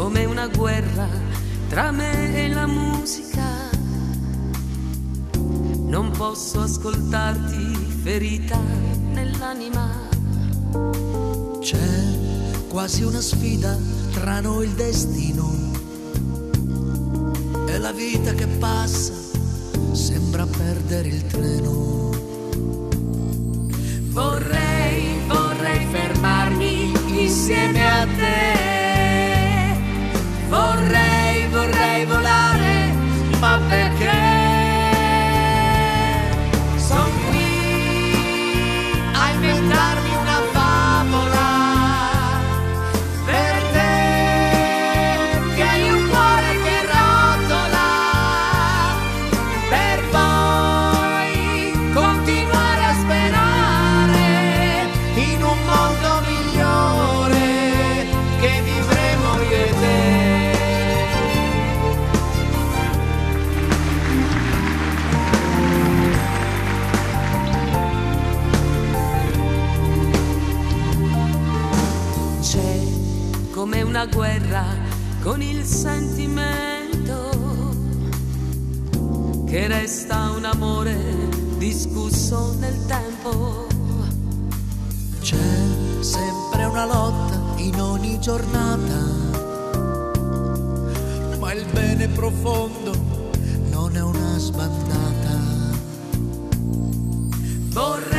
come una guerra tra me e la musica. Non posso ascoltarti ferita nell'anima. C'è quasi una sfida tra noi, il destino e la vita che passa sembra perdere il treno. Vorrei fermarmi insieme a te. Vorrei volare, ma perché? Son qui a inventarmi una favola per te, che hai un cuore che rotola, per poi continuare a sperare in un mondo migliore che vivremo io e te. C'è come una guerra con il sentimento, che resta un amore discusso nel tempo. C'è sempre una lotta in ogni giornata, ma il bene profondo non è una sbandata. Vorrei